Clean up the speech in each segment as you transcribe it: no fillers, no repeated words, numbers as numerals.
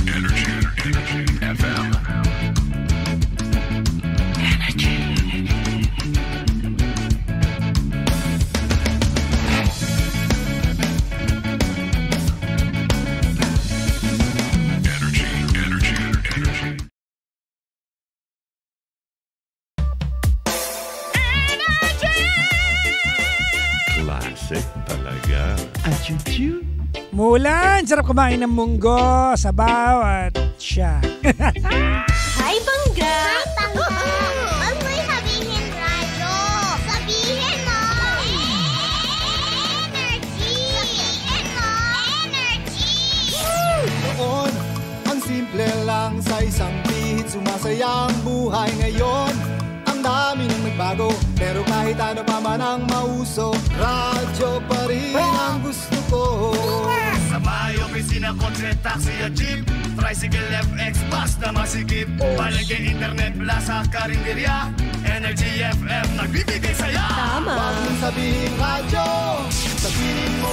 Energy FM. Energy. Classic talaga. Achuchu. Mulan, sarap kumain ng munggo, sabaw at siya. Hi, Bangga! Hi, Bangga! Huwag mo'y sabihin radyo. Sabihin mo! Energy! Sabihin mo! Energy! Noon, ang simple lang sa isang pihit. Sumasaya ang buhay ngayon. Ang dami nang nagbago, pero kahit ano pa man ang mauso, radyo pa rin ang gusto ko. Sa may opisina, kotse, taxi at jeep, tricycle, FX, bus na masikip, palengke, internet, plaza, karinderya, Energy FM, nagbibigay saya. Tama! Huwag mong sabihin radyo, sabihin mo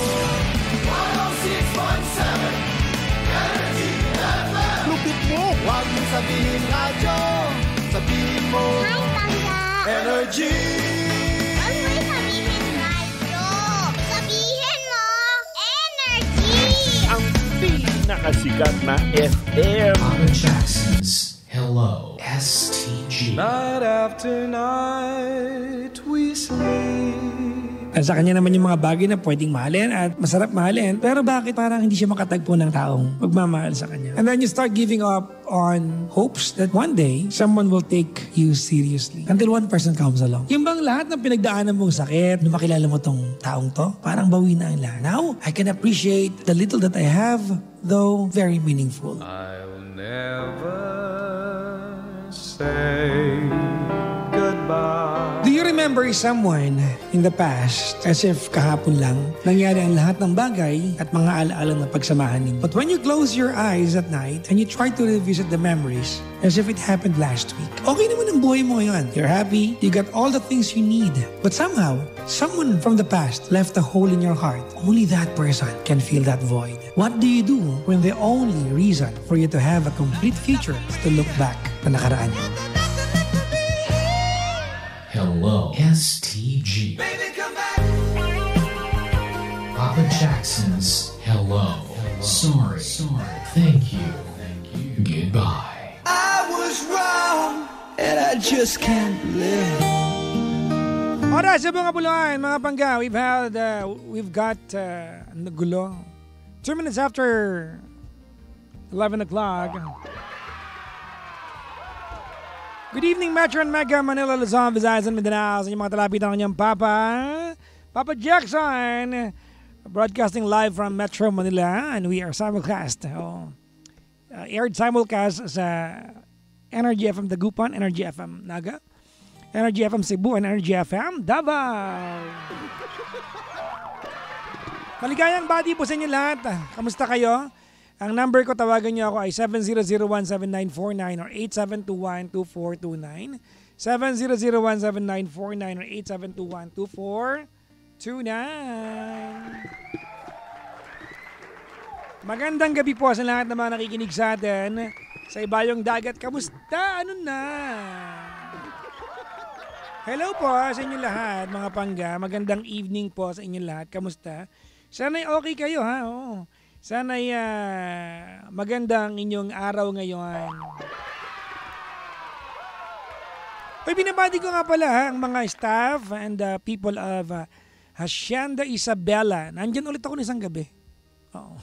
106.7 Energy FM. Lupit mo. Huwag mong sabihin radyo, sabihin mo Hi, Bangga! Energy. Huwag mo'y sabihin radyo. Sabihin mo! Energy! Ang pinakasikat na FM. Papa Jackson's Hello STG. Night after night we sleep. Sa kanya naman yung mga bagay na pwedeng mahalin at masarap mahalin, pero bakit parang hindi siya makatagpo ng taong magmamahal sa kanya? And then you start giving up on hopes that one day, someone will take you seriously. Until one person comes along. Yung bang lahat ng pinagdaanan mong sakit, nung makilala mo tong taong to, parang bawi na ang lahat. Now, I can appreciate the little that I have, though very meaningful. I'll never say goodbye. Do you remember someone in the past as if kahapon lang nangyari ang lahat ng bagay at mga alaala na pagsamahan ninyo? But when you close your eyes at night and you try to revisit the memories as if it happened last week, okay naman ang buhay mo ngayon. You're happy, you got all the things you need. But somehow, someone from the past left a hole in your heart. Only that person can fill that void. What do you do when the only reason for you to have a complete future is to look back na nakaraan? Hello STG. Papa Jackson's Hello. Sorry. Thank you. Goodbye. I was wrong and I just can't live. Oras sa mga buluan, mga pangga, we've got nagulo. 2 minutes after 11 o'clock. Good evening, Metro and Mega Manila, Luzon, Visayas, and Mindanao. Sa inyong mga talapitan ng kanyang Papa Jackson, broadcasting live from Metro Manila, and we are simulcast. Aired simulcast sa Energy FM Dagupan, Energy FM Naga, Energy FM Cebu, and Energy FM Davao. Maligayang bati po sa inyo lahat. Kamusta kayo? Ang number ko, tawagan niyo ako ay 70017949 or 8721-2429. 70017949 or 8721-2429. Magandang gabi po sa lahat na mga nakikinig sa atin sa Ibayong Dagat. Kamusta? Ano na? Hello po sa inyo lahat, mga pangga. Magandang evening po sa inyo lahat. Kamusta? Sana'y okay kayo, ha? Oo. Sana'y magandang inyong araw ngayon. Uy, binabati ko nga pala ang mga staff and people of Hacienda Isabela. Nandyan ulit ako ng isang gabi. Oo.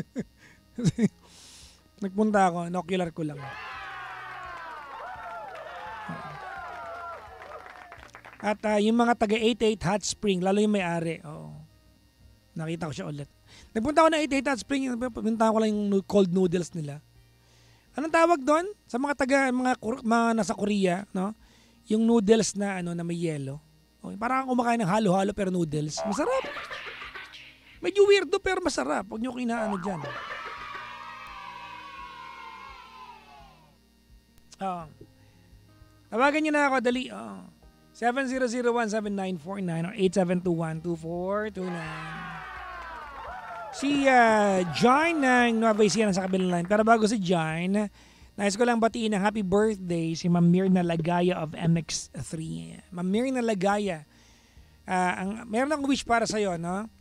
Nagpunta ako, inocular ko lang. At yung mga taga 88 Hot Spring, lalo yung may-ari. Oo. Nakita ko siya ulit. Nagpunta ako na 88 Hot Spring, pinunta ko lang yung cold noodles nila. Anong tawag doon? Sa mga mga nasa Korea, no? Yung noodles na na may yelo. Okay, parang kumakain ng halo-halo pero noodles. Masarap. Medyo weirdo pero masarap. Huwag niyo kinaano diyan. Tawagan niyo na ako, dali. 70017949 or 8721-2429. Si John ng Nueva Ecija sa kabilang line. Pero bago si John, nais ko lang batiin ng happy birthday si Ma'am Mirna Lagaya of MX3. Ma'am Mirna Lagaya, meron akong wish para sa'yo, no?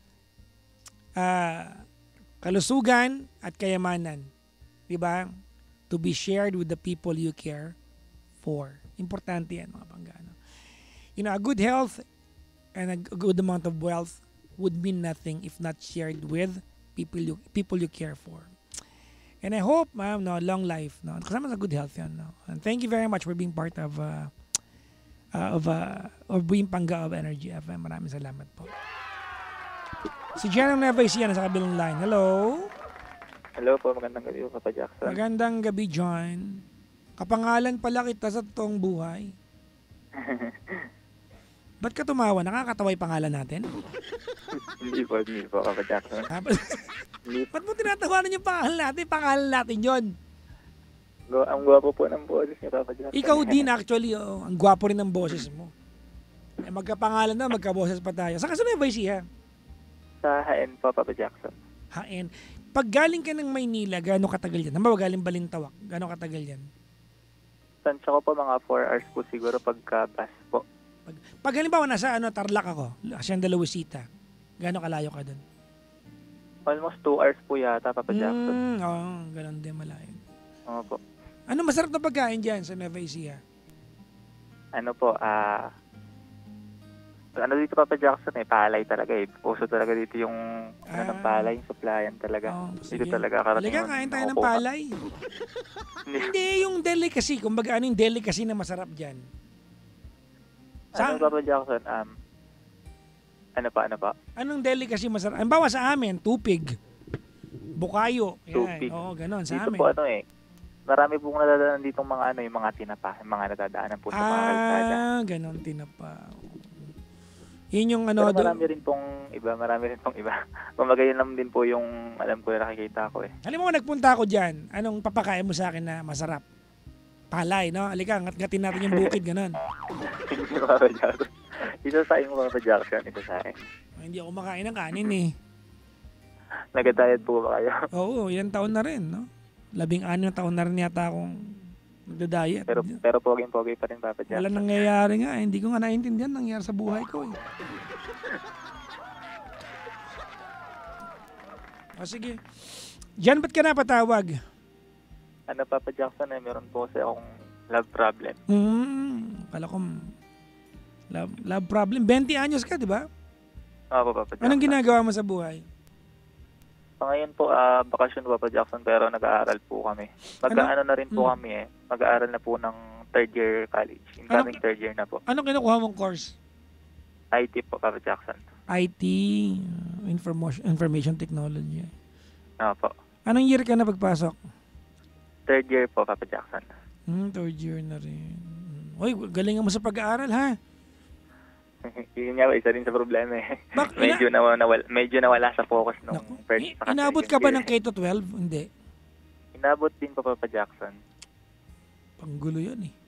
Kalusugan at kayamanan. Diba? To be shared with the people you care for. Importante yan, mga panggano. You know, a good health and a good amount of wealth would mean nothing if not shared with people you care for. And I hope, ma'am, no, long life, no, kasama sa good health yan, no. And thank you very much for being part of being pangga of Energy FM. Maraming salamat po. Si Jan ng Nueva Ecija sa kabilang line. Hello. Hello po, magandang gabi po, Papa Jackson. Magandang gabi, John. Kapangalan pala kita sa totoong buhay. Ba't ka tumawa? Nakakatawa yung pangalan natin? Hindi po, Papa Jackson. Ba't mo tinatawanan yung pangalan natin? Pangalan natin yun. Ang gwapo po ng boses niya, Papa Jackson. Ikaw din actually, oh. Ang gwapo rin ng boses mo. Magkapangalan na, magkaboses pa tayo. Saan ka sa Nueva Ecija? Sa HN po, Papa Jackson. HN. Pag galing ka ng Maynila, gaano katagal yan? Halimbawa galing Balintawak, gaano katagal yan? Tansya ko po mga 4 hours po siguro pagka-bus po. Pag halimbawa nasa Tarlac ako, Hacienda Luisita, gaano kalayo ka doon? Almost 2 hours po yata, Papa Jackson. Ganun din malayo. Oo po. Ano masarap na pagkain dyan sa Nueva Ecija? Ano po, ano dito, Papa Jackson, palay talaga eh. Puso talaga dito yung ng palay, yung supplyan talaga. Dito talaga karating. Halika, kain tayo ng palay. Hindi, yung delicacy. Kumbaga, ano yung delicacy na masarap dyan? Ano, Papa Jackson? Ano pa? Anong delicacy masarap? Ang bawa sa amin, tupig. Bukayo. Yan. Tupig. Oo, ganon sa dito amin. Po marami pong nadadaanan dito yung mga tinapa, yung mga nadadaanan po sa mga kalsada. Ganon tinapa. Yun yung Pero marami rin pong iba. Kumbaga yun lang din po yung alam ko na nakikita ko eh. Alam mo, nagpunta ako dyan, anong papakain mo sa akin na masarap? Palay, no? Halika, ngat-ngatin natin yung bukid, ganon. Hindi ko Papa Jackson. Ito sa akin Papa Jackson, ito sa akin. Hindi ako makain ng kanin eh. Nag-diet po ba kayo? Oo, ilang taon na rin, no? 16 na taon na rin yata akong nagda-diet. Pero pogi pa rin, Papa Jackson. Wala nangyayari nga, hindi ko nga naiintindihan nangyayari sa buhay ko eh. O sige. Diyan, ba't ka napatawag? Ano, Papa Jackson, meron po kasi akong love problem. Kala ko love problem. 20 anyos ka, di ba? Opo, Papa Jackson. Anong ginagawa mo sa buhay? Ngayon po, bakasyon Papa Jackson, pero nag-aaral po kami. Mag-aano na rin po kami eh. Mag-aaral na po ng third year college. Incoming third year na po. Anong kinukuha mong course? IT po, Papa Jackson. IT, information technology. Opo. Anong year ka na pagpasok? Third year po, Papa Jackson. Third year na rin. Uy, galingan mo sa pag-aaral, ha? Yun nga, isa rin sa problema eh. Medyo nawala sa focus nung first. Inabot ka ba ng K-12? Hindi. Inabot din pa, Papa Jackson. Panggulo yan eh.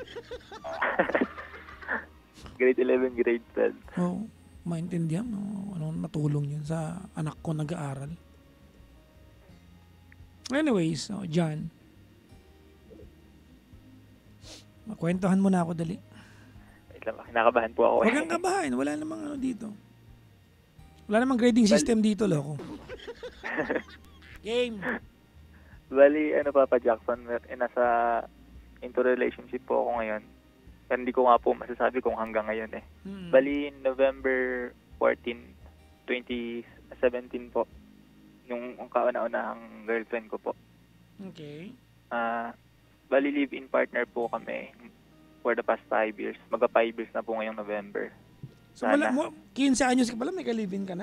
Grade 11, grade 12. Oo, maintindihan. Ano natulong yun sa anak ko nag-aaral. Anyways, John. Makwentuhan mo na ako dali. Kinakabahan po ako eh. Huwag kang kabahan. Wala namang ano dito. Wala namang grading system dito, loko. Game. Bali, Papa Jackson, nasa into relationship po ako ngayon. Pero hindi ko nga po masasabi kung hanggang ngayon eh. Bali, November 14, 2017 po. Yung kauna-unahang girlfriend ko po. Okay. Bali, live-in partner po kami for the past 5 years. Magka 5 years na po ngayong November. So, 15 anyos ka pala, may ka-live-in ka na?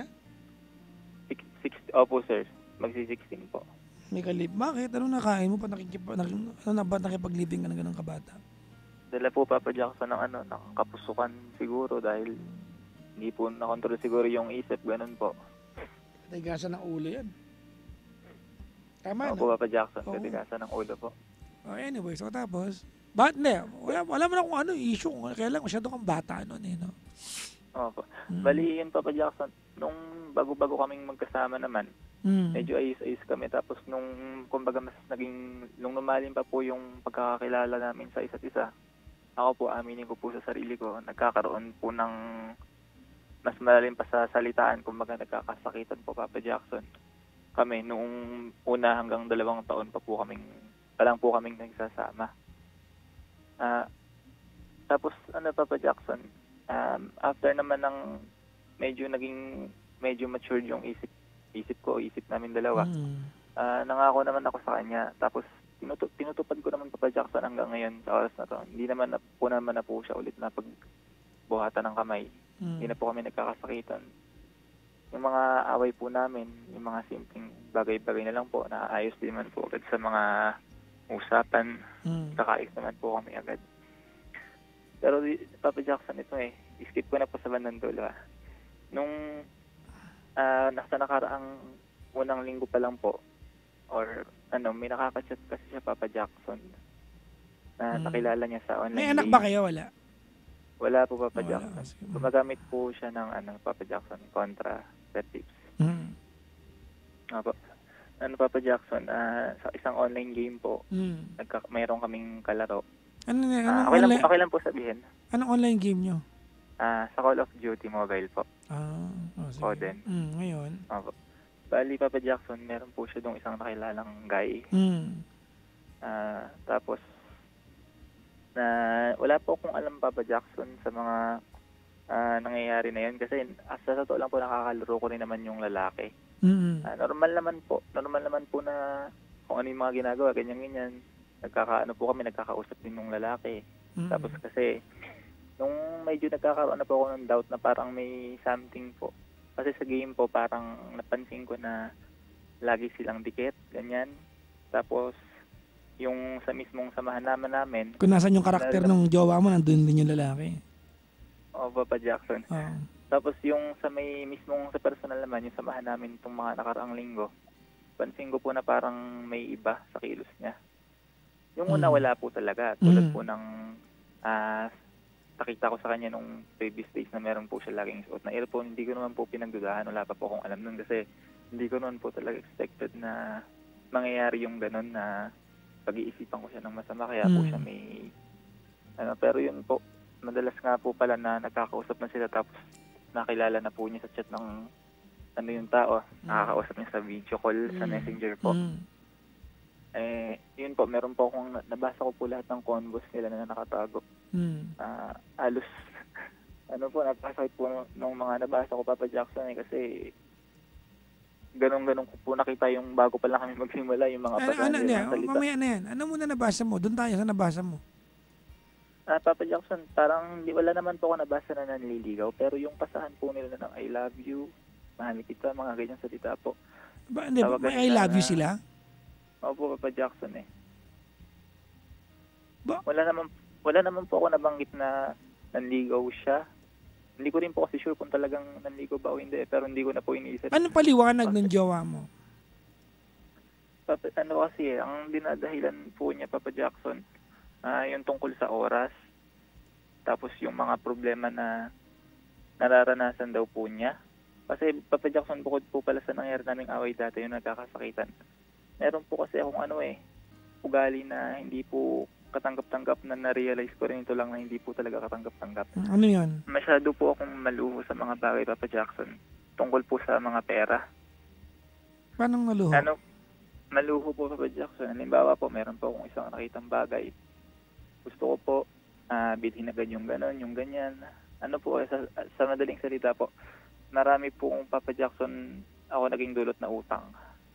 Opo, sir. Magsi-16 po. May ka-live. Bakit? Anong nakain mo? Ba't nakipag-living ka na ganun kabata? Dala po, Papa Jackson, ng kapusukan siguro dahil hindi po nakontrol siguro yung isip. Ganun po. Katigasan ng ulo yan. Tama, Opo, no? Papa Jackson. Katigasan ng ulo po. Anyway, so tapos, hindi? Wala mo na kung ano issue. Kailan masyado kang bata nun eh, no? Opo. Bali yun, Papa Jackson, nung bago-bago kaming magkasama naman, medyo ayos-ayos kami. Tapos kumbaga mas nung lumalim pa po yung pagkakakilala namin sa isa't isa, ako po, aminin ko po sa sarili ko, nagkakaroon po ng mas malalim pa sa salitaan, kumbaga nagkakasakitan po, Papa Jackson. Kami, noong una hanggang 2 taon pa lang po kaming nagsasama. Tapos, Papa Jackson, after naman ng medyo matured yung isip namin dalawa, nangako naman ako sa kanya. Tapos, tinutupad ko naman, Papa Jackson, hanggang ngayon sa oras na to. Hindi naman na po siya ulit na pagbuhatan ng kamay. Hindi na po kami nagkakasakitan. Yung mga away po namin, yung mga simpleng bagay-bagay na lang po, naayos din man po agad sa mga usapan. Kakaayos naman po kami agad. Pero Papa Jackson, ito skip ko na po sa bandang dulo. Nung nasa nakaraang unang linggo pa lang po, or may nakaka-chat kasi siya, Papa Jackson, na nakilala niya sa online. May anak ba kayo? Wala? Wala po, Papa Jackson. Gumagamit po siya ng Papa Jackson, contraceptives. Papa Jackson, sa isang online game po, mayroon kaming kalaro. Okay lang po sabihin. Anong online game nyo? Sa Call of Duty Mobile po. Sige. Coden. Ngayon? Opo. Bali, Papa Jackson, meron po siya dong isang nakilalang guy. Tapos, wala po akong alam, Papa Jackson, sa mga nangyayari na yun. Kasi sa totoo lang po, nakakalaro ko rin naman yung lalaki. Normal naman po na kung ano yung mga ginagawa, ganyan-ganyan. Nagkakausap din ng lalaki. Tapos kasi, nung medyo nagkakaroon na po ako ng doubt na parang may something po. Kasi sa game po, parang napansin ko na lagi silang dikit, ganyan. Tapos, yung sa mismong samahan namin. Kung nasan yung karakter ng jowa mo, nandun din yung lalaki. Papa Jackson. Tapos yung sa personal naman, yung samahan namin itong mga nakaraang linggo, pansin ko po na parang may iba sa kilos niya. Yung una wala po talaga. Tulad po ng nakita ko sa kanya nung previous days na meron po siya laging suot na earphone. Hindi ko naman po pinagdudahan. Wala pa po akong alam nun kasi hindi ko naman po talaga expected na mangyayari yung ganun na pag-iisipan ko siya ng masama. Kaya po siya may... pero yun po, madalas nga po pala na nagkakausap na sila tapos nakilala na po niya sa chat ng yung tao. Nakakausap niya sa video call, sa messenger po. Yun po, meron po akong nabasa ko po lahat ng convos nila na nakatago. Halos napasakit po nung mga nabasa ko, Papa Jackson, kasi ganun ko po nakita yung bago pa lang kami magsimula, yung mga salita. Mamaya na yan. Ano muna nabasa mo? Doon tayo sa nabasa mo. Papa Jackson, parang wala naman po ako nabasa na nanliligaw, pero yung pasahan po nila ng I love you, mahal kita, mga ganyang salita po. May I love you sila? Opo, Papa Jackson Wala naman po ako nabanggit na nanligaw siya. Hindi ko rin po kasi sure kung talagang nanligaw ba o hindi, pero hindi ko na po iniisip. Anong paliwanag ng jowa mo? Kasi ang dinadahilan po niya, Papa Jackson, yung tungkol sa oras. Tapos yung mga problema na nararanasan daw po niya. Kasi Papa Jackson, bukod po pala sa nangyari naming away dati, yung nagkakasakitan. Meron po kasi akong ugali na hindi po katanggap-tanggap na na-realize ko rin ito lang na hindi po talaga katanggap-tanggap. Ano yun? Masyado po akong maluho sa mga bagay, Papa Jackson. Tungkol po sa mga pera. Paano maluho? Maluho po, Papa Jackson. Halimbawa po, meron po akong isang nakitang bagay. Gusto ko po, bilhin agad yung ganon, yung ganyan. Sa madaling salita po, marami po kong Papa Jackson ako naging dulot na utang.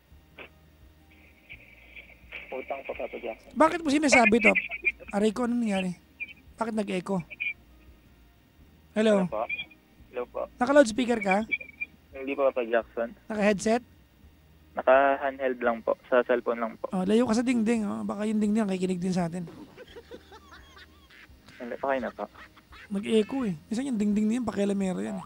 Utang po, Papa Jackson. Bakit mo sinasabi to? Aray ko, ano nangyari? Bakit nag-echo? Hello? Hello po. Naka-loudspeaker ka? Hindi po, Papa Jackson. Naka-headset? Naka-handheld lang po. Sa cellphone lang po. Layo ka sa dingding. Baka yung dingding kikinig din sa atin. Okay na po. Mag-echo Minsan yung dingding niyan, pakialamero yan.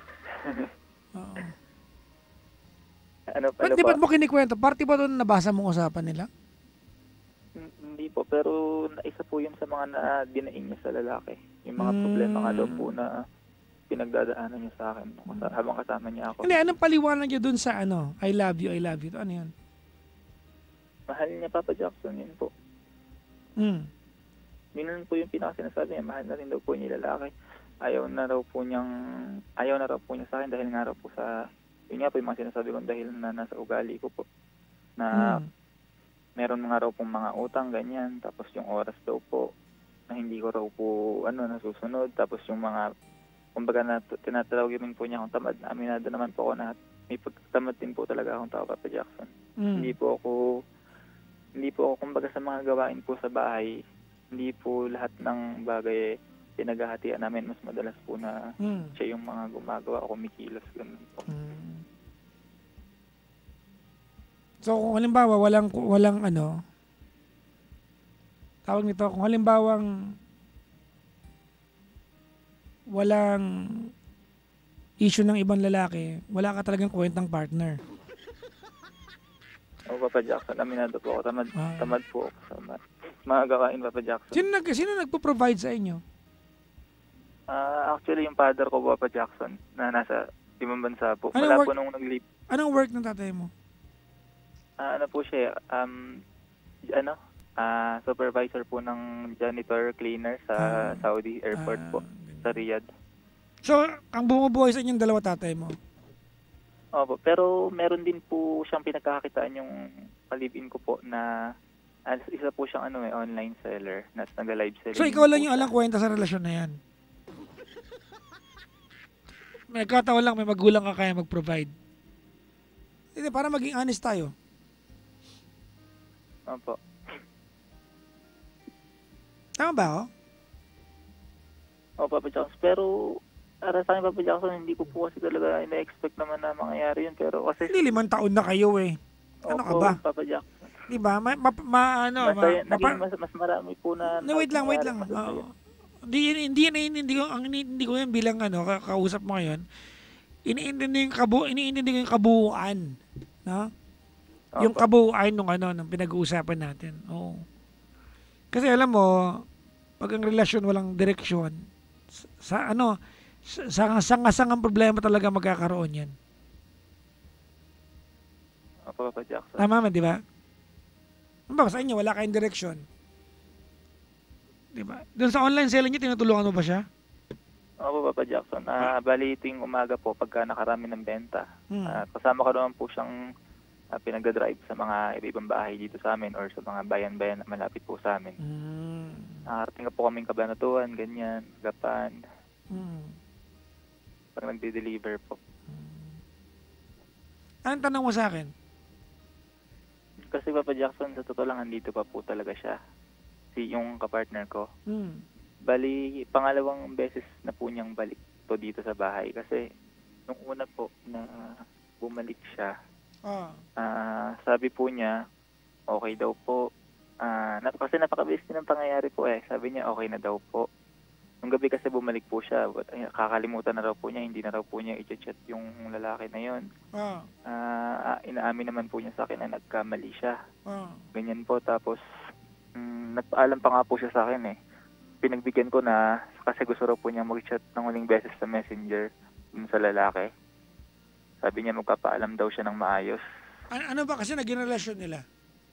Ba't mo kinikwento? Party ba doon nabasa mong usapan nila? Hindi po, pero isa po yun sa mga dinaing niya sa lalaki. Yung mga problema nga daw po na pinagdadaanan niya sa akin habang kasama niya ako. Hindi, anong paliwanag niya dun sa I love you, I love you? Ano yan? Mahal niya, Papa Jackson, yun po. Yun po yung pinakasinasabi niya, mahal na rin daw po niya lalaki. Ayaw na raw po niya sa akin dahil nga raw po yun nga po yung mga sinasabi ko dahil na nasa ugali ko po. Na meron nga raw pong mga utang, ganyan. Tapos yung oras daw po na hindi ko raw po nasusunod. Tapos yung mga, kumbaga tinatawag din po niya akong tamad. Aminado naman po ako na may pagtamad din po talaga akong tao, Papa Jackson. Hindi po ako, kumbaga sa mga gawain po sa bahay, hindi po lahat ng bagay pinaghahatian namin. Mas madalas po na siya yung mga gumagawa o kumikilos. Ganun po. So kung halimbawa walang tawag nito, kung halimbawang walang issue ng ibang lalaki, wala ka talagang kwentang partner. Papa Jackson, aminado po ako. Tamad po ako sa mga gawain, Papa Jackson. Sino nagpo-provide sa inyo? Actually, yung father ko, Papa Jackson, na nasa ibang bansa po. Wala po nung nag-leave. Anong work ng tatay mo? Ano po siya, supervisor po ng janitor cleaner sa Saudi airport po, sa Riyadh. So, ang bumubuhay sa inyong dalawa tatay mo? Opo, pero meron din po siyang pinagkakakitaan yung palibin ko po na isa po siyang online seller, nag-live selling. So, ikaw lang yung alang kwenta sa relasyon na yan? May kataon lang, may magulang ka kaya mag-provide. Hindi, para maging honest tayo. Opo. Tama ba ako? Opo, Papa Jackson. Pero, para sa akin, Papa Jackson, hindi ko po kasi talaga ina-expect naman na mangyayari yun. Pero kasi... Hindi, 5 taon na kayo eh. Ano ka ba? Papa Jackson. Di ba? Mas marami po na... No, wait lang. Hindi ko yan bilang kausap mo ngayon. Iniintindi ko yung kabuuan. No? Yung kabuuan ng pinag-uusapan natin. Oo. Kasi alam mo, pag ang relasyon walang direksyon, sangasang problema talaga magkakaroon yan. Papa Jackson. Tama man, di ba? Sa inyo, wala kayong direksyon. Di ba? Doon sa online selling niyo, tinutulungan mo ba siya? Opo, Papa Jackson. Bali tuwing umaga po, pagka nakarami ng benta. Kasama ko naman po siyang pinagdadrive sa mga iba-ibang bahay dito sa amin or sa mga bayan-bayan na malapit po sa amin. Nakarating po kaming Kabanatuan, ganyan, Gapan. Pag nagde-deliver po. Anong tanong mo sa akin? Kasi Papa Jackson, sa totoo lang, andito pa po talaga siya. Yung kapartner ko. Bali, pangalawang beses na po niyang balik to dito sa bahay. Kasi, nung una po na bumalik siya, sabi po niya, okay daw po. Kasi napakabilis din ang pangyayari po eh. Sabi niya, okay na daw po. Nung gabi kasi bumalik po siya, kakalimutan na raw po niya, hindi na raw po niya i-chat yung lalaki na yun. Inaamin naman po niya sa akin na nagkamali siya. Ganyan po, tapos nagpaalam pa nga po siya sa akin eh. Pinagbigyan ko na, kasi gusto raw po niya mag-chat ng huling beses sa messenger sa lalaki. Sabi niya magpapaalam daw siya ng maayos. Ano ba kasi naging relasyon nila?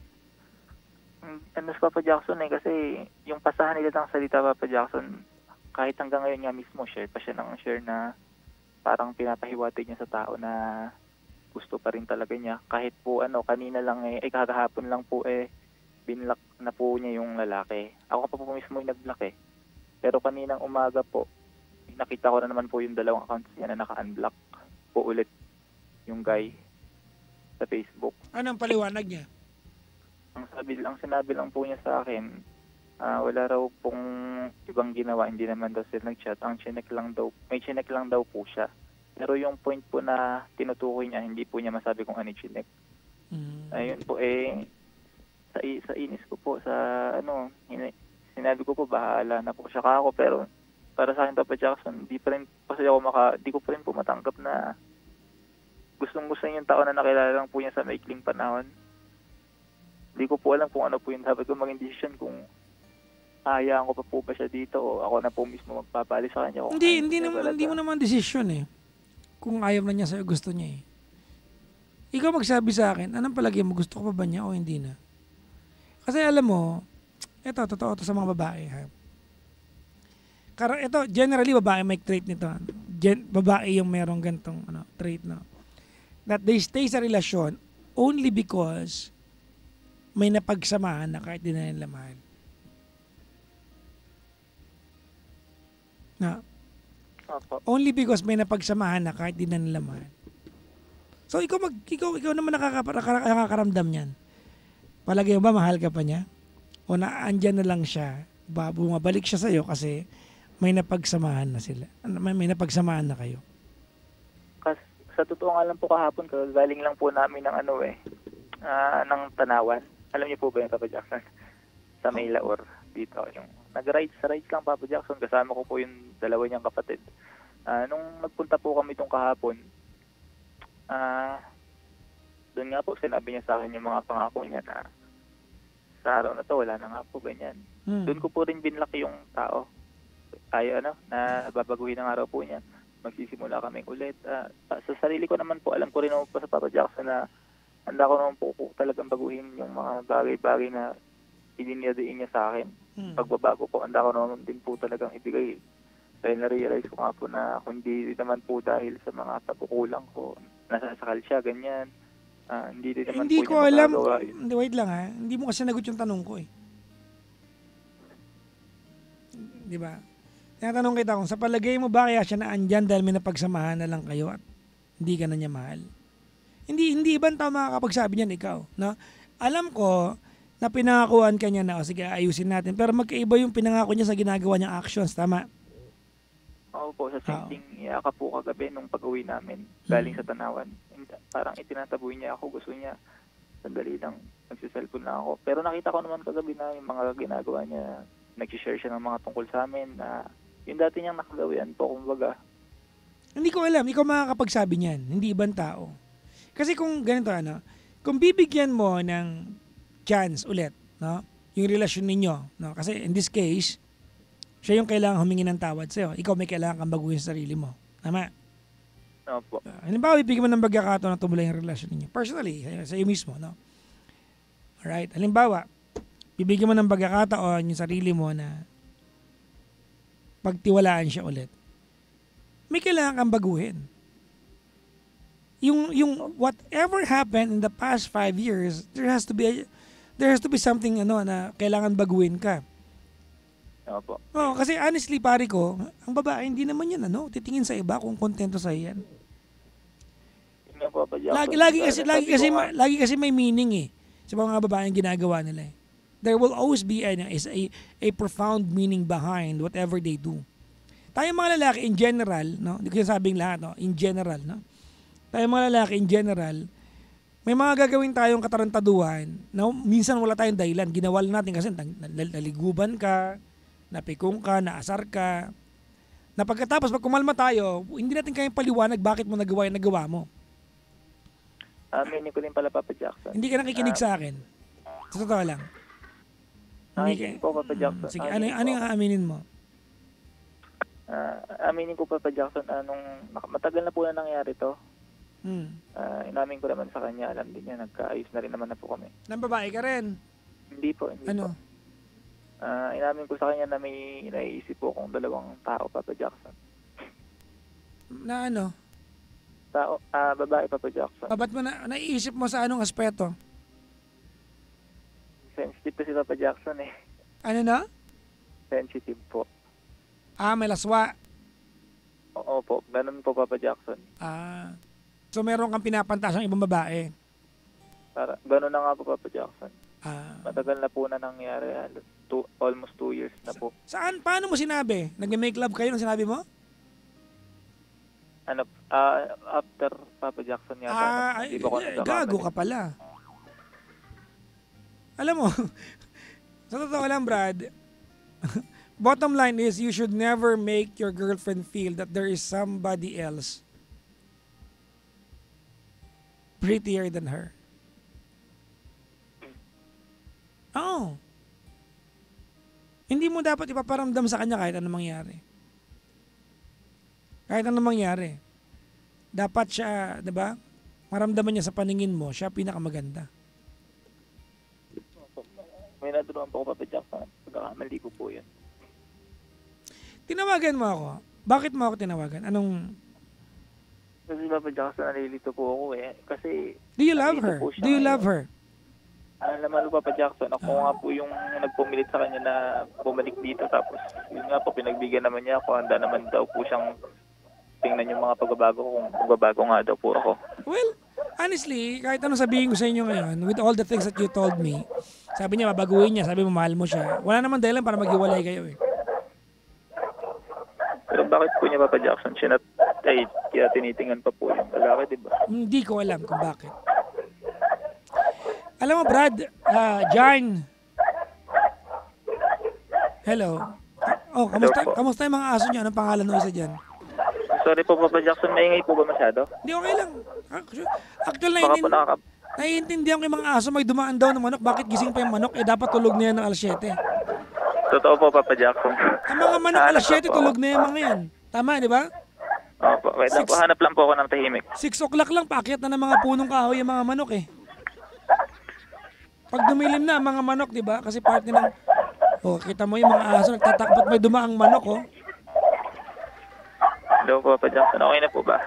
Ano sa Papa Jackson eh, kasi yung pasahan nila ng salita, Papa Jackson, kahit hanggang ngayon nga mismo, share pa siya ng share na parang pinapahiwati niya sa tao na gusto pa rin talaga niya. Kahit po kanina lang kagahapon lang po binlock na po niya yung lalaki. Ako pa po mismo yung nag-block eh. Pero kaninang umaga po, nakita ko na naman po yung dalawang accounts niya na naka-unblock po ulit yung guy sa Facebook. Anong paliwanag niya? Ang sinabi lang po niya sa akin, wala raw pong ibang ginawa, hindi naman daw sila nag-chat. May chinek lang daw po siya. Pero yung point po na tinutukoy niya, hindi po niya masabi kung ano yung chinek. Ayun po sa inis ko po, sinabi ko po, bahala na po siya ako. Pero para sa akin, Papa Jackson, di ko pa rin po matanggap na gustong-gusto niya yung tao na nakilala lang po niya sa maikling panahon. Hindi ko po alam kung ano po yung dapat ko maging decision kung hayaan ko pa po ba siya dito o ako na po mismo magpapali sa kanya. Kung Hindi mo naman desisyon eh. Kung ayaw na niya sa'yo, gusto niya eh. Ikaw magsabi sa akin, anong palagi mo, gusto ko pa ba niya o hindi na? Kasi alam mo, totoo to sa mga babae ha. Ito, generally babae may trait nito. Babae yung merong gantong trait no. That they stay sa relasyon only because may napagsamahan na kahit di na nila mahal. Na, only because may napagsamahan na kahit di na nila mahal. So ikaw naman nakakaramdam niyan. Palagi mo ba mahal ka pa niya? O naandyan na lang siya, bumabalik siya sa'yo kasi may napagsamahan na sila. May napagsamahan na kayo. Kasi sa totoo nga lang po kahapon, galing lang po namin ng ng Tanawan. Alam niyo po ba yung Papa Jackson? Sa May Laor dito. Yung nag-rides lang Papa Jackson. Kasama ko po yung dalawa niyang kapatid. Nung nagpunta po kami itong kahapon, doon nga po sinabi niya sa akin yung mga pangako niya na sa araw na to wala na nga po ganyan. Doon ko po rin binlaki yung tao. Na babaguhin ang araw po niya. Magsisimula kami ulit. Sa sarili ko naman po, alam ko rin naman po sa Papa Jackson na handa ko naman po talagang baguhin yung mga bagay-bagay na idiniadiin niya sa akin. Pagbabago po, handa ko naman din po talagang ibigay. Dahil na-realize ko nga po na kung hindi naman po dahil sa mga pagkukulang ko, nasasakal siya, ganyan. Hindi din naman Hindi po ko niya alam. magagawa. Wait lang ha. Hindi mo kasi nagot yung tanong ko eh. Di ba? Tinatanong kita kung sa palagay mo ba kaya siya naandyan dahil may napagsamahan na lang kayo at hindi ka na niya mahal? Hindi ibang tao makakapagsabi niyan, ikaw. No? Alam ko na pinangakuan ka niya na, sige ayusin natin. Pero magkaiba yung pinangako niya sa ginagawa niyang actions, tama? Oo po, sa same thing, iyaka po kagabi nung pag-uwi namin, galing sa Tanawan. Parang itinataboy niya ako, gusto niya, sandali lang, nagsiselfon na ako. Pero nakita ko naman kagabi na yung mga ginagawa niya, nag-share siya ng mga tungkol sa amin na yung dati niyang nakagawian po, kumbaga. Hindi ko alam, ikaw makakapagsabi niyan, hindi ibang tao. Kasi kung ganito kung bibigyan mo ng chance ulit, no, yung relasyon ninyo, no, kasi in this case, siya yung kailangan humingi ng tawad sa'yo. Ikaw may kailangan kang baguhin sa sarili mo. Tama? Opo. Halimbawa, bibigyan mo ng pagkakataon na tumulay yung relasyon ninyo. Personally, sa iyo mismo, no? Alright? Halimbawa, bibigyan mo ng pagkakataon yung sarili mo na pagtiwalaan siya ulit. May kailangan kang baguhin. Yung whatever happened in the past 5 years, there has to be something na kailangan baguhin ka. Opo. Kasi honestly, pare ko, ang babae hindi naman yan titingin sa iba kung kontento sa yan. Lagi kasi may meaning sa mga babaeng ginagawa nila. There will always be a profound meaning behind whatever they do. Tayo mga lalaki in general, no? Hindi ko sabing lahat, no? In general, no? Tayo mga lalaki in general, may mga gagawin tayong katarantaduhan na minsan wala tayong dahilan. Ginawa natin kasi naliguban ka, napikong ka, naasar ka. Na pagkatapos, pag kumalma tayo, hindi natin kayang paliwanag bakit mo nagawa yung nagawa mo. Aminin ko din pala, Papa Jackson. Hindi ka nakikinig sa akin. Sa totoo lang. Aminin po, Papa Jackson. Sige, ano yung aaminin mo? Aminin ko, Papa Jackson, matagal na po na nangyari to. Inamin ko naman sa kanya, alam din niya, nagkaayos na rin naman na po kami. Nang babae ka rin? Hindi po. Inamin ko sa kanya na may naiisip po akong dalawang tao, Papa Jackson. Na ano? Tao, babae, Papa Jackson. Ba't mo naiisip mo sa anong aspeto? Sensitive kasi Papa Jackson eh. Ano na? Sensitive po. May laswa. Oo po, ganun po Papa Jackson. So meron kang pinapantasang ibang babae? Ganun na nga po Papa Jackson. Matagal na po na nangyari. Almost 2 years na po. Saan? Paano mo sinabi? Nag-make love kayo nung sinabi mo? After Papa Jackson yata. Gago ka pala. Alam mo, sa totoo lang Brad, bottom line is you should never make your girlfriend feel that there is somebody else prettier than her. Oh. Hindi mo dapat ipaparamdam sa kanya kahit anong mangyari. Kahit anong mangyari. Dapat siya, di ba? Maramdaman niya sa paningin mo, siya pinakamaganda. May naturuan po ko, Papa Jackson. Pagkakamali ko po yun. Tinawagan mo ako. Bakit mo ako tinawagan? Anong... Kasi Papa Jackson, nalilito po ako eh. Kasi... Do you love her? Do you love her? Alam naman po, Papa Jackson, ako nga po yung nagpumilit sa kanya na bumalik dito. Tapos, yun nga po, pinagbigyan naman niya ako. Handa naman daw po siyang tingnan yung mga pagbabago ko kung pagbabago nga daw po ako. Well, honestly, kahit anong sabihin ko sa inyo ngayon, with all the things that you told me, sabi niya, babaguhin niya, sabi mo, mahal mo siya. Wala naman dahilan para maghiwalay kayo eh. Pero bakit po niya, Papa Jackson, kaya tinitingan pa po yung lalaki, di ba? Hindi ko alam kung bakit. Alam mo, Brad, John. Hello. Oh, kamusta yung mga aso niyo? Anong pangalan ng isa dyan? Sorry po, Papa Jackson, maingay po ba masyado? Hindi, okay lang. Actually, Baka po naiintindihan ko yung mga aso, may dumaan daw ng manok. Bakit gising pa yung manok? Eh, dapat tulog na yan ng alas 7. Totoo po, Papa Jackson. Ang mga manok alas 7, tulog na yung mga yan. Tama, di ba? Opo, wait lang po, hanap lang po ako ng tahimik. 6 o'clock lang, paakyat na ng mga punong kahoy yung mga manok eh. Pag dumilim na ang mga manok, di ba? Kasi part nila, oh, kita mo yung mga aso, nagtatakbat may dumaang manok, oh. Hello po, Papa Jackson, okay na po ba?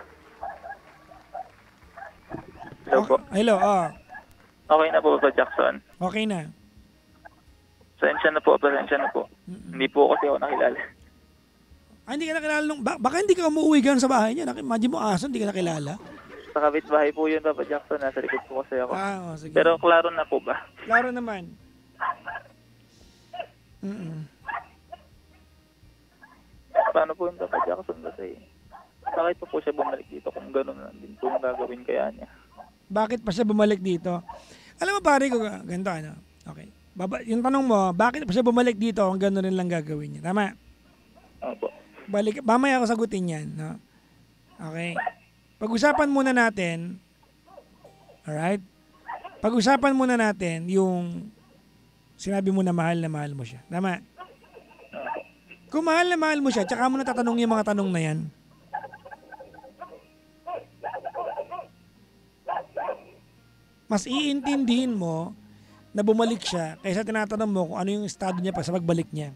Hello po. Hello, oh. Okay na po, Papa Jackson. Okay na. Pasensya na po. Hindi po kasi ako nakilala. Hindi ka nakilala nung... Baka hindi ka umuwi gano'n sa bahay niya. Imagine mo aso, hindi ka nakilala. Sa kapitbahay po yun, Papa Jackson. Nasa likod po kasi ako. Sige. Pero klaro na po ba? Klaro naman. Paano po yung Papa Jackson kasi? Bakit pa po siya bumalik dito kung gano'n na din po yung gagawin kaya niya? Bakit pa siya bumalik dito? Alam mo pare ko, ganito ano? Okay. Yung tanong mo, bakit pa siya bumalik dito kung gano'n rin lang gagawin niya? Tama? Opo. Mamaya ako sagutin yan. No? Okay. Pag-usapan muna natin, alright? Pag-usapan muna natin yung sinabi mo na mahal mo siya. Tama? Kung mahal na mahal mo siya, tsaka mo na tatanong yung mga tanong na yan. Mas iintindihin mo na bumalik siya kaysa tinatanong mo kung ano yung estado niya pa sa pagbalik niya.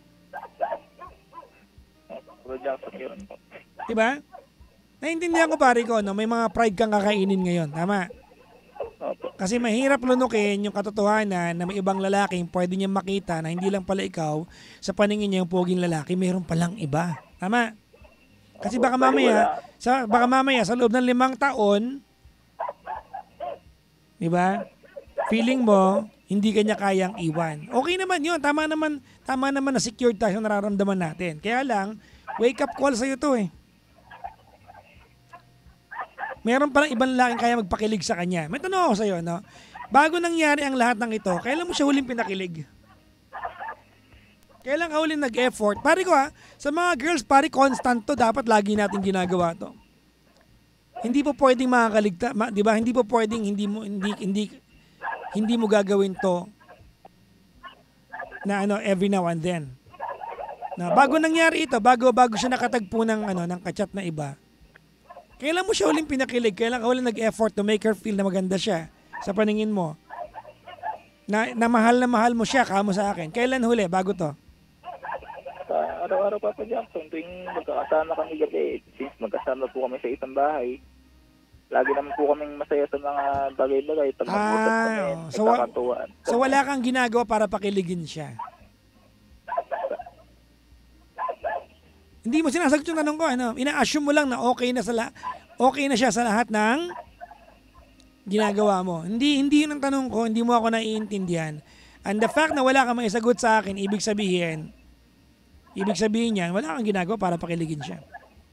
Diba? Naintindihan ko pare ko, no? May mga pride kang kakainin ngayon. Tama? Kasi mahirap lunukin yung katotohanan na may ibang lalaking pwede niya makita na hindi lang pala ikaw sa paningin niya yung poging lalaki, mayroon palang iba. Tama? Kasi baka mamaya sa loob ng 5 taon, diba? Feeling mo, hindi kanya kayang iwan. Okay naman yun. Tama naman na secured tayo sa nararamdaman natin. Kaya lang, wake up call sa'yo to eh. Meron palang ibang lalaking kaya magpakilig sa kanya. May tanong ako sa'yo, no? Bago nangyari ang lahat ng ito, kailan mo siya huling pinakilig? Kailan ka huling nag-effort? Pare ko sa mga girls, pare constant to. Dapat lagi natin ginagawa to. Hindi po pwedeng makakaligta, di ba? Hindi po pwedeng hindi mo gagawin to na every now and then. Na bago nangyari ito, bago siya nakatagpo ng ng kachat na iba. Kailan mo siya huling pinakilig? Kailan ka huling nag-effort to make her feel na maganda siya sa paningin mo? Na mahal mo siya, kamo sa akin. Kailan huli? Bago to? Araw-araw, Papa Jackson, tuwing magkakasama kami gabi, since magkasama po kami sa isang bahay, lagi naman po kaming masaya sa mga bagay-bagay. Pag mag-usap kami, nagkakatuwaan. So wala kang ginagawa para pakiligin siya? Hindi mo sinasagot yung tanong ko, ina-assume mo lang na okay na siya sa lahat ng ginagawa mo. Hindi yun ang tanong ko, hindi mo ako naiintindihan. And the fact na wala kang maisagot sa akin, ibig sabihin niyan, wala kang ginagawa para pakiligin siya.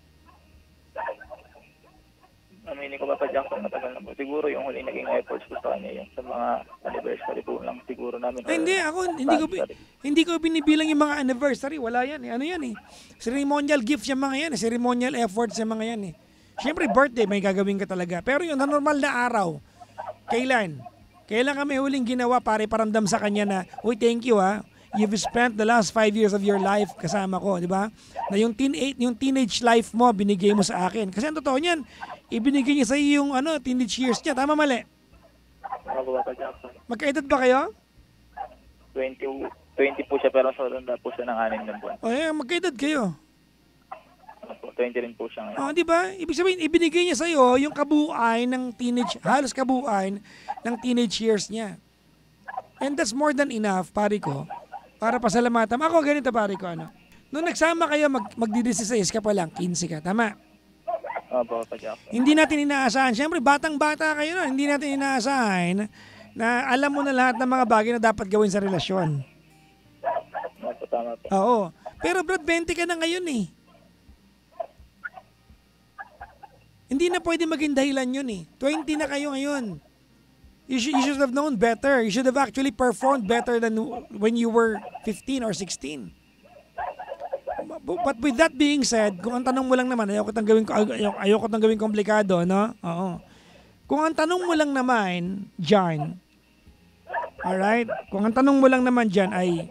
Aminin ko, Papa Jackson, matagal na po. Siguro yung huli naging efforts ko sa kanya, yung sa mga anniversary po lang siguro namin. Hindi ko binibilang yung mga anniversary. Wala yan eh. Ano yan eh? Ceremonial gifts yung mga yan eh. Ceremonial efforts yung mga yan eh. Siyempre birthday, may gagawin ka talaga. Pero yun, na normal na araw. Kailan kami huling ginawa para iparamdam sa kanya na, uy, thank you you've spent the last 5 years of your life kasama ko, di ba? Na yung teenage life mo, binigay mo sa akin. Kasi ang totoo niyan, ibinigay niya sa iyo yung teenage years niya. Tama, mali? Ano po, Papa Jackson? Magkaedad ba kayo? 20 po siya, pero solanda po siya ng 6 na buwan. O, magkaedad kayo? 20 rin po siya ngayon. Di ba? Ibig sabihin, ibinigay niya sa iyo yung kabuuan ng halos kabuuan ng teenage years niya. And that's more than enough, pare ko, para pasalamatan. Ako, ganito, pare ko, Nung nagsama kayo, magdi-16 ka pa lang, 15 ka, tama? Opo, Papa Jackson. Hindi natin inaasahan. Siyempre, batang-bata kayo nun. Hindi natin inaasahan na alam mo na lahat ng mga bagay na dapat gawin sa relasyon. Opo, tama po. Oo. Pero Brad, 20 ka na ngayon eh. Hindi na pwede maging dahilan yun eh. 20 na kayo ngayon. You should have known better. You should have actually performed better than when you were 15 or 16. But with that being said, kung ang tanong mo lang naman, ayoko tang gawing komplikado, no? Oo. Kung ang tanong mo lang naman, John, alright? Kung ang tanong mo lang naman dyan ay,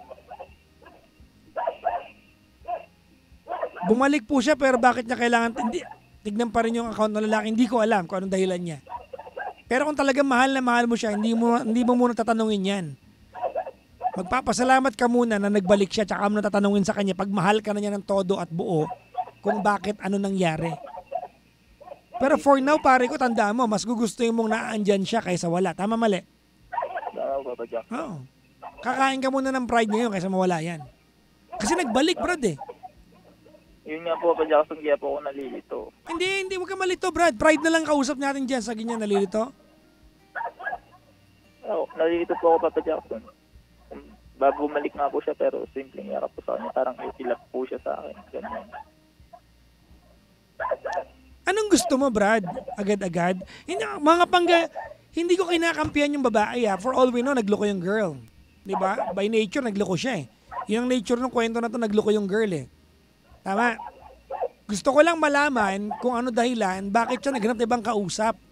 bumalik po siya pero bakit niya kailangan, tignan pa rin yung account ng lalaki, hindi ko alam kung anong dahilan niya. Pero kung talagang mahal na mahal mo siya, hindi mo muna tatanungin yan. Magpapasalamat ka muna na nagbalik siya tsaka mo tatanungin sa kanya pag mahal ka na niya ng todo at buo kung bakit ano nangyari. Pero for now, pare ko, tandaan mo, mas gugustuhin mong naandyan siya kaysa wala. Tama, mali? Tama po, Papa Jackson. Oo. Kakain ka muna ng pride ngayon kaysa mawala yan. Kasi nagbalik, Brad eh. Yun nga po, Papa Jackson, kaya po ako nalilito. Hindi, huwag ka malito, Brad. Pride na lang kausap natin dyan sa ganyan, nalilito. Nalilito po ako, Papa Jackson. Bumalik nga po siya pero simpleng yakap po sa kanya. Parang ilap po siya sa akin. Ganyan. Anong gusto mo, Brad? Agad-agad? Hindi ko kinakampihan yung babae. For all we know, nagloko yung girl. Diba? By nature, nagloko siya eh. Yung nature ng kwento na to, nagloko yung girl eh. Tama? Gusto ko lang malaman kung ano dahilan, bakit siya naghanap na ibang kausap.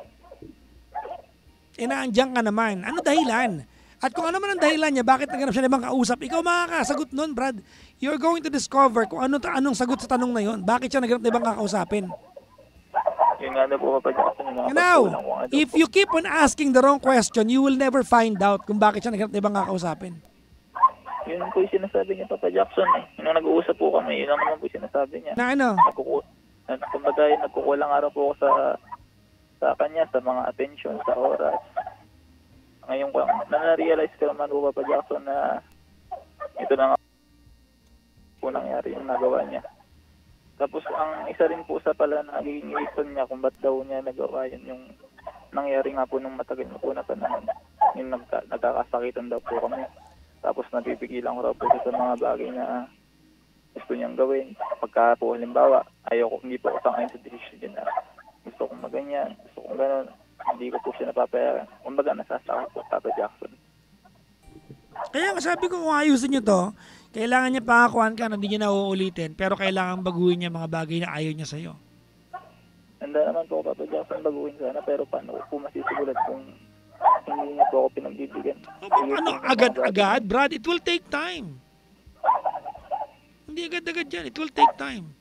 Naandyan ka naman. Ano dahilan? At kung ano man ang dahilan niya, bakit naghanap siya ng ibang kausap, ikaw makakasagot nun, Brad. You're going to discover kung anong sagot sa tanong na yon. Bakit siya naghanap ng ibang kakausapin? Yun nga na po, Papa Jackson. Now, if you keep on asking the wrong question, you will never find out kung bakit siya naghanap ng ibang kakausapin. Yun po yung sinasabi niya, Papa Jackson eh. Nung nag-uusap po kami, yun ang naman po yung sinasabi niya. Na ano? Kumbaga, nagkukulang araw po ako sa kanya, sa mga attention, sa oras. Ngayon ko, na-realize ko naman po, Papa Jackson, na ito na nga po nangyari yung nagawa niya. Tapos, ang isa rin po sa pala nagiging reason niya kung ba't daw niya nagawa yun, yung nangyari nga po nung matagal na po na panahon. Yung nagkakasakitan daw po kami. Tapos, napipigilan ko raw po sa mga bagay na gusto niyang gawin. Pagka po, halimbawa, hindi po ako sangayon sa decision na gusto kong maganyan, gusto kong gano'n. Hindi ko po siya napapayaran. Kumbaga, nasasakot po, Papa Jackson. Kaya nga sabi ko, kung ayusin niyo to, kailangan niya pangakuan ka na hindi niya nauulitin, pero kailangan baguhin niya mga bagay na ayaw niya sa'yo. Handa naman po, Papa Jackson, baguhin sana, pero paano po masisigulat kung hindi niya po ako pinagbibigyan? Agad-agad, Brad? It will take time. Hindi agad-agad yan. It will take time.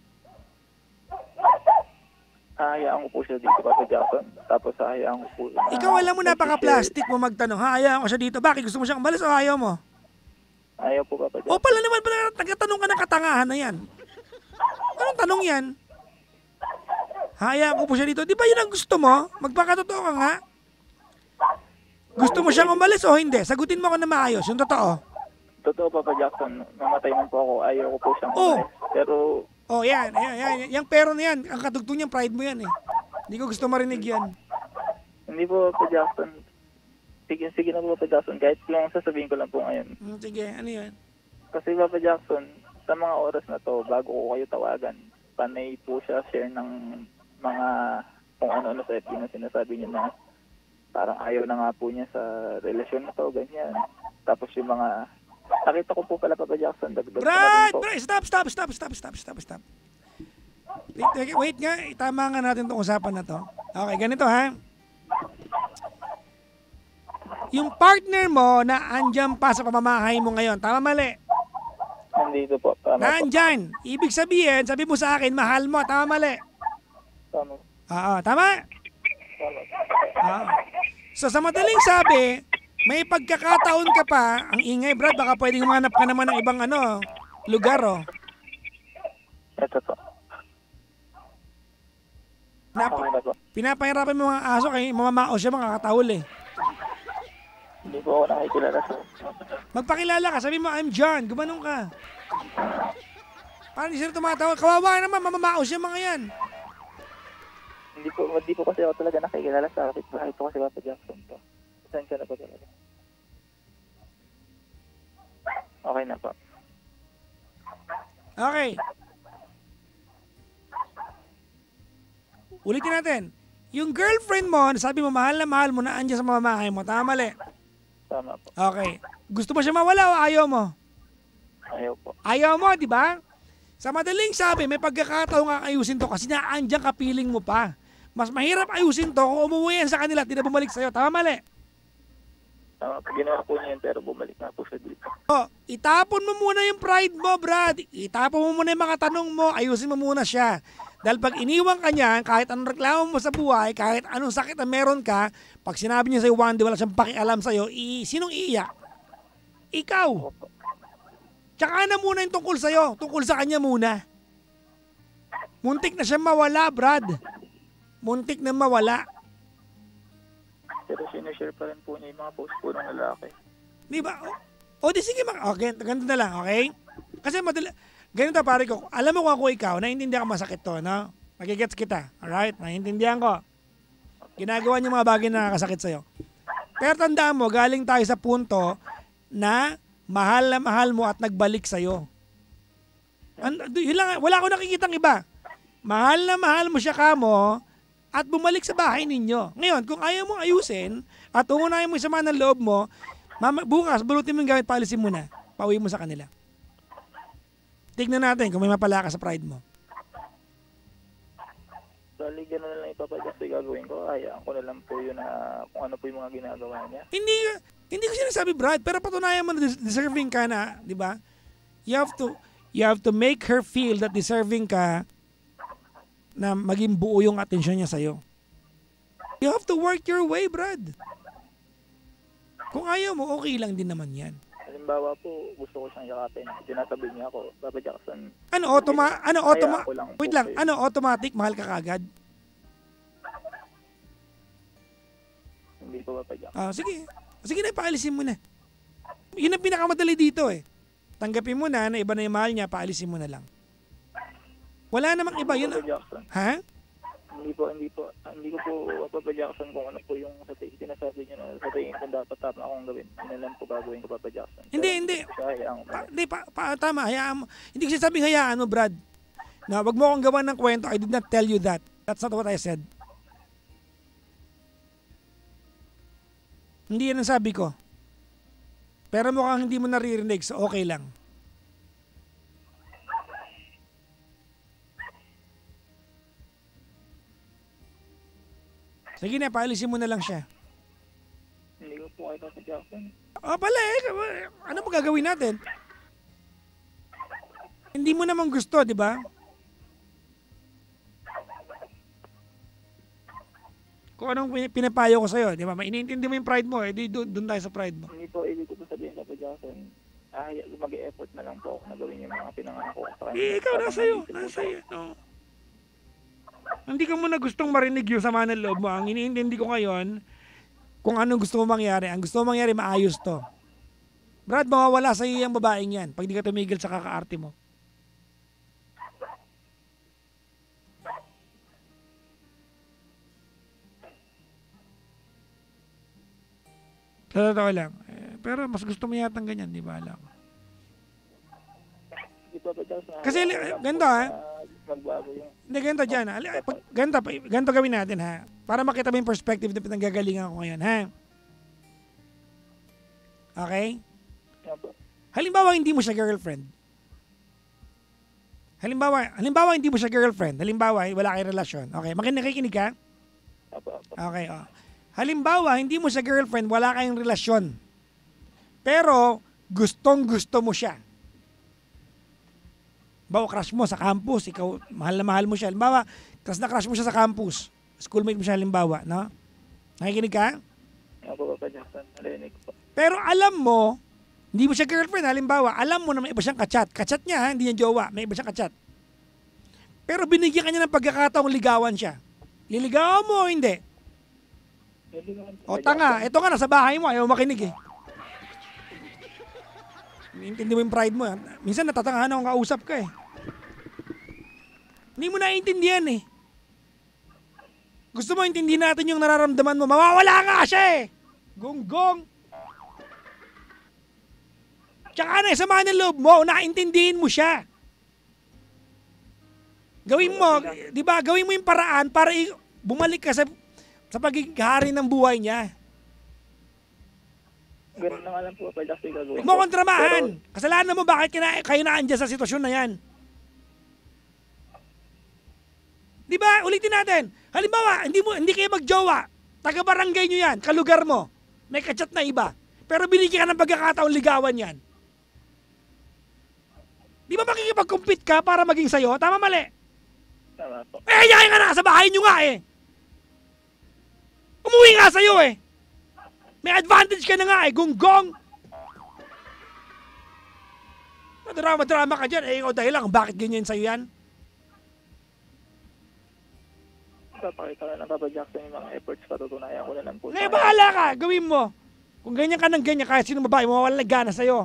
Hahayaan ko po siya dito, Papa Jackson. Tapos hahayaan ko po. Ikaw alam mo, napaka-plastic mo magtanong. Hahayaan ko siya dito. Bakit? Gusto mo siyang umalis o ayaw mo? Ayaw po, Papa Jackson. O pala naman, nagtatanong ka ng katangahan na yan. Anong tanong yan? Hahayaan ko po siya dito. Di ba yun ang gusto mo? Magpakatotoo ka nga. Gusto mo siyang umalis o hindi? Sagutin mo ako na maayos. Yung totoo. Totoo, Papa Jackson. Mamatay man po ako. Ayaw ko po siyang umalis. Pero... yan. Yung pero na yan, ang katugtong niyang pride mo yan eh. Hindi ko gusto marinig yan. Hindi po, Papa Jackson. Sige na po, Papa Jackson. Kahit lang sasabihin ko lang po ngayon. Sige, ano yan? Kasi, Papa Jackson, sa mga oras na to, bago ko kayo tawagan, panay po siya share ng mga kung ano-ano sa FB na sinasabi niya na parang ayaw na nga po niya sa relasyon na to, ganyan. Tapos yung mga nakita ko po pala, Papa Jackson, dagdag Brad! Stop! Wait nga, tama nga natin itong usapan na to. Okay, ganito ha. yung partner mo na andyan pa sa pamamahay mo ngayon. Tama, mali? Nandito po. Tama po. Nandyan. Ibig sabihin, sabi mo sa akin, mahal mo. Tama, mali? Tama. Oo, tama? Tama. Oo. So sa madaling sabi, may pagkakataon ka pa, ang ingay Brad, baka pwedeng humanap ka naman ng ibang lugar Ito po. Okay na po. Pinapahirapan mo mga aso kay mamamaos siya mga katahol eh. Hindi po ako nakikilala sa... Magpakilala ka, sabi mo, I'm John, gumanong ka. Parang di sila tumatawag, kawawa naman, mamamaos siya mga yan. Hindi po kasi ako talaga nakikilala sa kapitbahay po kasi Papa Jackson po. Saan ka na po talaga? Okay na po. Okay. Ulitin natin. Yung girlfriend mo, sabi mo, mahal mo na andyan sa mamamahay mo. Tama, mali? Tama po. Okay. Gusto mo siya mawala o ayaw mo? Ayaw po. Ayaw mo, di ba? Sa madaling sabi, may pagkakataon nga ayusin to kasi naandyan ka piling mo pa. Mas mahirap ayusin to kung umuwi yan sa kanila at di na bumalik sa'yo. Tama, mali? Tama po. Ginawa po niya yun pero bumalik na po siya dito. Itapon mo muna yung pride mo, Brad. Itapon mo muna yung mga tanong mo. Ayusin mo muna siya. Dahil pag iniwan ka niya, kahit anong reklamo mo sa buhay, kahit anong sakit na meron ka, pag sinabi niya sa'yo one day, wala siyang pakialam sa'yo, sinong iiyak? Ikaw. Tsaka na muna yung tungkol sa'yo. Tungkol sa kanya muna. Muntik na siya mawala, Brad. Muntik na mawala. Pero sinashare pa rin po niya yung mga post po ng lalaki. Di ba? O di sige, okay, ganito na lang, okay? Kasi madali, ganito pare ko, alam mo kung ako ikaw, naiintindihan ka masakit to, no? Magigets kita, alright? Naiintindihan ko. Ginagawa niyo mga bagay na nakakasakit sa'yo. Pero tandaan mo, galing tayo sa punto na mahal na mahal mo at nagbalik sa'yo. Yun lang, wala akong nakikitang iba. Mahal na mahal mo siya kamo at bumalik sa bahay ninyo. Ngayon, kung ayaw mo ayusin at umunahin mo yung sama ng loob mo, bukas, bulutin mo yung gamit, paalisin mo na. Pauwi mo sa kanila. Tignan natin kung may mapala ka sa pride mo. Bali, gano'n na lang ipapadyak sa gagawin ko. Hayaan ko na lang po yun na kung ano po yung mga ginagawa niya. Hindi ko sinasabi, Brad, pero patunayan mo na deserving ka na, di ba? You have to make her feel that deserving ka na maging buo yung atensyon niya sa'yo. You have to work your way, Brad. Kung ayaw mo, okay lang din naman yan. Halimbawa po, gusto ko siyang yakapin. Tinatabi niya ako, Papa Jackson. Wait lang, automatic, mahal ka kagad? Hindi po, Papa Jackson. Sige na, paalisin mo na. Yun ang pinakamadali dito eh. Tanggapin mo na iba na yung mahal niya, paalisin mo na lang. Wala namang iba yun. Ha? Hindi ko po Papa Jackson kung ano po yung sinasabi niyo na sa tingin ko dapat tama akong gawin. Yun na lang po gagawin ko, Papa Jackson. Hindi. Tama, hayaan mo. Hindi ko sinasabing hayaan mo, Brad. Na wag mo akong gawan ng kwento. I did not tell you that. That's not what I said. Hindi yan ang sabi ko. Pero mukhang hindi mo naririnig, so okay lang. Sige na, paalisin mo na lang siya. Hindi ko po kay Papa Jackson. Pala ano mo gagawin natin? Hindi mo naman gusto, di ba? Kung anong pinapayo ko sa'yo, di ba? Iniintindi mo yung pride mo, doon tayo sa pride mo. Hindi po, ibig ko po sabihin, Papa Jackson, mag-e-effort na lang po ako na gawin yung mga pinanganak ko sa kanya. Ikaw, nasa iyo. No. Hindi ko muna gustong marinig yung sama ng loob mo. Ang iniintindi ko ngayon, kung anong gusto mo mangyari. Ang gusto mo mangyari, maayos to. Brad, mawawala sa iyo yung babaeng yan pag di ka tumigil sa kakaarte mo. Sa totoo lang. Pero mas gusto mo yatang ganyan, di ba alam? Kasi ganito magbago yung... Hindi, ganito dyan. Ganito gawin natin ha. Para makita mo yung perspective na pinanggagalingan ko ngayon ha. Okay? Halimbawa hindi mo siya girlfriend. Halimbawa hindi mo siya girlfriend. Halimbawa wala kayong relasyon. Okay, nakikinig ka? Okay, Halimbawa, hindi mo siya girlfriend, wala kayong relasyon. Pero, gustong-gusto mo siya. Halimbawa, crush mo sa campus, ikaw, mahal na mahal mo siya. Halimbawa, crush mo siya sa campus. Schoolmate mo siya, halimbawa, no? Nakikinig ka? Opo, Papa Jackson. Narinig po. Pero alam mo, hindi mo siya girlfriend, halimbawa, alam mo na may iba siyang kachat. Kachat niya, ha? Hindi niya jowa, may iba siyang kachat. Pero binigyan ka niya ng pagkakataong ligawan siya. Liligawan mo o hindi? O tanga, ito ka na sa bahay mo, ayaw makinig eh. Intindi mo yung pride mo. Minsan natatangahan akong kausap ka eh. Hindi mo naiintindihan eh. Gusto mo intindihin natin yung nararamdaman mo, mawawala nga siya eh. Gonggong. Tsaka na, sama ng loob mo, naintindihin mo siya. Gawin mo, di ba, gawin mo yung paraan para bumalik ka sa pagiging hari ng buhay niya. Ganun lang alam po, Papa Jackson, gagawin Huwag mo kontramahan. Kasalanan mo bakit kayo naandyan sa sitwasyon na yan. Di ba, ulitin natin. Halimbawa, hindi kayo magjowa. Taga-barangay nyo yan, kalugar mo. May kachat na iba. Pero binigyan ka ng pagkakataon ligawan yan. Di ba makikipag-compete ka para maging sayo? Tama, mali? Tama po. Yayain ka na sa bahay nyo nga eh. Umuwi nga sa'yo eh. May advantage ka na nga eh, gunggong. Madrama ka dyan. Eh, ikaw dahilan kung bakit ganyan sa'yo yan. Papakita na ng Papa Jackson yung mga efforts, patutunayan ko na lang po. Eh, bahala ka. Gawin mo. Kung ganyan ka ng ganyan, kahit sino babae, mawawala ng gana sa'yo.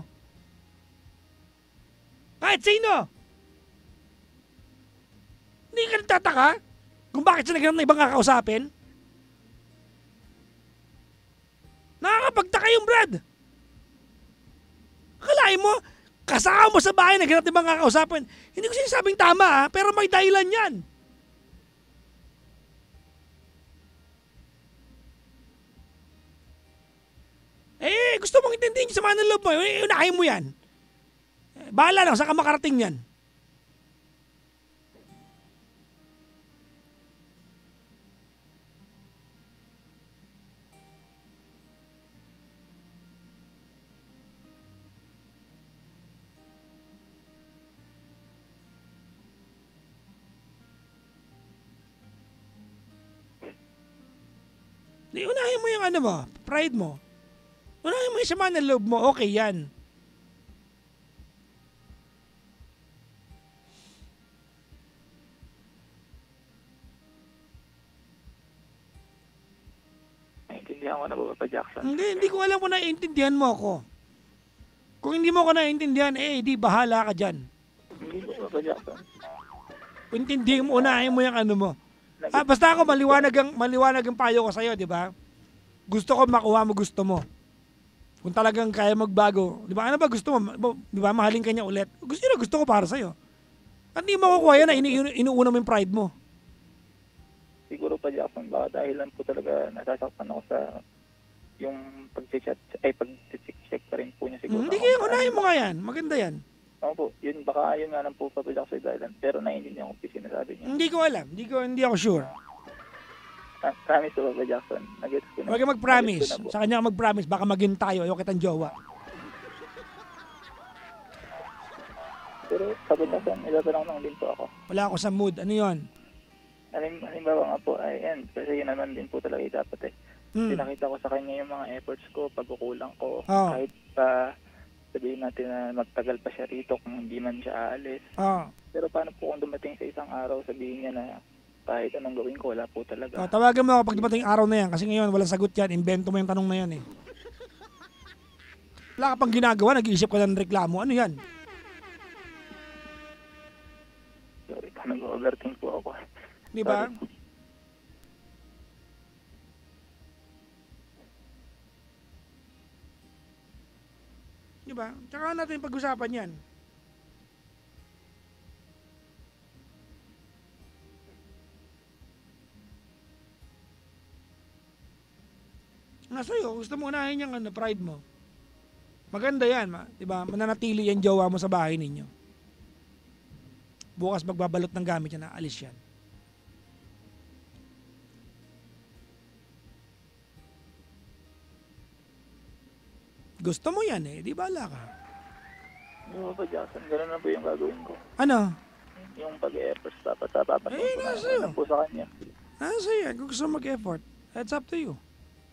Kahit sino. Hindi ka nagtataka kung bakit siya naghanap ng ibang kakausapin. Nakakapagtaka yung Brad. Akalain mo, kasama mo sa bahay, naghanap ng ibang kakausapin. Hindi ko sinasabing tama ha, pero may dahilan yan. Eh, gusto mong intindihin yung sama ng loob mo, unahin mo yan. Bahala lang, saan ka makarating yan? Unahin mo yung ano mo, pride mo. Unahin mo yung sama ng loob mo, okay yan. Naintindihan ko na po, Papa Jackson. Hindi ko alam kung naiintindihan mo ako. Kung hindi mo ko naiintindihan, di bahala ka dyan. Hindi po, Papa Jackson. Intindihin mo, unahin mo yung ano mo. Basta ako maliwanag ang payo ko sa'yo, di ba? Gusto ko makuha mo gusto mo. Kung talagang kaya magbago, di ba? Ano ba gusto mo? Di ba? Mahalin ka niya ulit. Gusto ko para sa'yo. At di mo makukuha yan na inuuna mo yung pride mo. Siguro pa Jackson, baka dahilan po talaga nasasaktan ako sa yung pag-check pa rin po niya siguro. Hindi kaya unahin mo nga yan. Maganda yan. Ako po, baka yun nga lang po Papa Jackson dahilan. Pero naiintindihan ko po yung sinasabi niya. Hindi ko alam. Hindi ako sure. Promise to Papa Jackson. Nag-gets ko na. Huwag ka mag-promise. Sa kanya ka mag-promise. Baka maging tayo. Ayaw kitang jowa. Pero Papa Jackson, ilatanong lang din po ako. Wala ako sa mood. Ano yun? Halimbawa nga po, yan. Kasi yun naman din po talaga dapat eh. Pinakita ko sa kanya yung mga efforts ko, pagkukulang ko. Kahit pa sabihin natin na magtagal pa siya rito kung hindi man siya aalis. Pero paano po kung dumating sa isang araw, sabihin niya na kahit anong gawin ko, wala po talaga. Tawagan mo ako pag dumating araw na yan. Kasi ngayon, walang sagot yan. Invento mo yung tanong na yan eh. Wala ka pang ginagawa, nag-iisip ka ng reklamo. Ano yan? Sorry, nag-overthink po ako. Di ba? Di ba? Tsaka natin pag-usapan yan. Nasa'yo, gusto mo unahin yung pride mo. Maganda yan, di ba? Mananatili yung jowa mo sa bahay ninyo. Bukas magbabalot ng gamit yan, naalis yan. Gusto mo yan eh, di bala ka. Yung Papa Jackson, gano'n na po yung gagawin ko. Ano? Yung pag-e-effort dapat papapasok Eh, ko nasa na iyo. po sa kanya. Nasa yan, kung gusto mo mag-effort, that's up to you.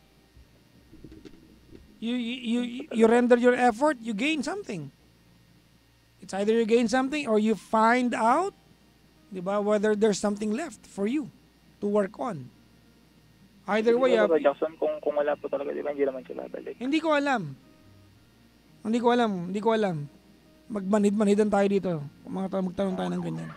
You render your effort, you gain something. It's either you gain something or you find out, di ba, whether there's something left for you to work on. Either way, Yung Papa Jackson, kung wala po talaga, di ba, hindi naman siya babalik. hindi ko alam. Magmanhid-manhidan tayo dito. Magtanong tayo ng ganyan.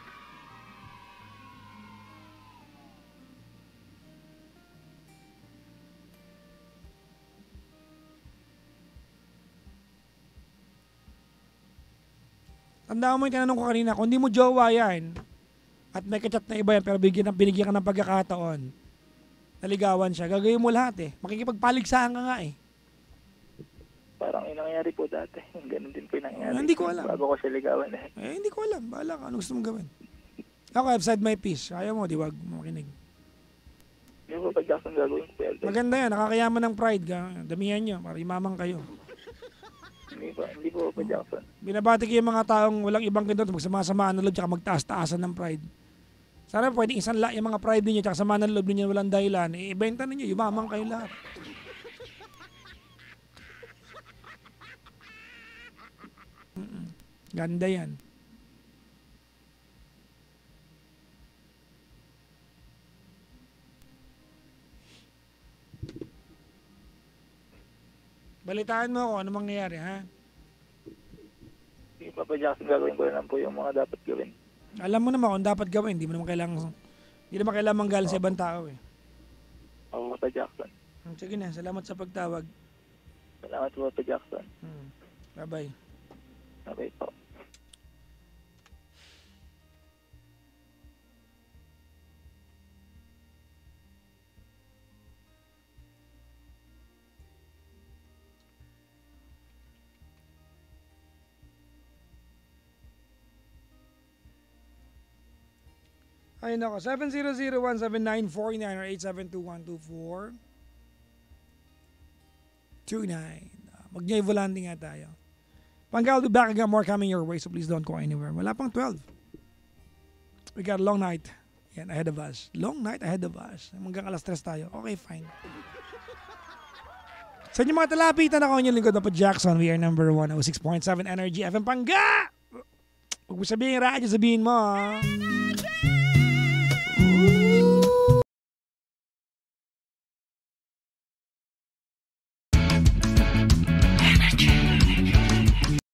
Tandaan mo yung tinanong ko kanina, kung hindi mo jowa yan, at may kachat na iba yan, pero binigyan ka ng pagkakataon, naligawan siya, gagawin mo lahat eh. Makikipagpaligsahan ka nga eh. Parang yung nangyayari po dati. Ganun din po yung nangyayari. Hindi ko alam. Bago ko siya ligawan eh. Hindi ko alam. Bahala ka. Ano gusto mong gawin? Ako, I've said my piece. Ayaw mo, di wag makinig. Yung Papa Jackson gagawin ko. Maganda yan. Nakakayaman ng pride ka. Damihan nyo. Para imamang kayo. Hindi po Papa Jackson. Binabati ko yung mga taong walang ibang ganito. Magsama-samaan ng loob tsaka magtaas-taasan ng pride. Sana pwedeng isanla yung mga pride ninyo tsaka samaan ng loob ninyo walang dahilan. Ibenta ninyo. Yumamang kayo lahat. Ganda yan. Balitaan mo ako ano mangyayari, ha? Yung Papa Jackson gagawin ko lang po yung mga dapat gawin. Alam mo naman kung dapat gawin, hindi naman kailangan manggaling sa ibang tao eh. Ako Papa Jackson. Sige na, salamat sa pagtawag. Salamat po Papa Jackson. Bye-bye. Okay po. Ay nako, 700-179-49 or 872-124-29. Mag-Jay Volante nga tayo. Pangka, I'll be back again. More coming your way, so please don't go anywhere. Wala pang 12. We got a long night ahead of us. Long night ahead of us. Hanggang alas 3 tayo. Okay, fine. Sa inyo mga talapitan ako, yung lingkod na po Jackson. We are number 106.7 Energy FM Pangga! Huwag mo sabihin radyo, sabihin mo.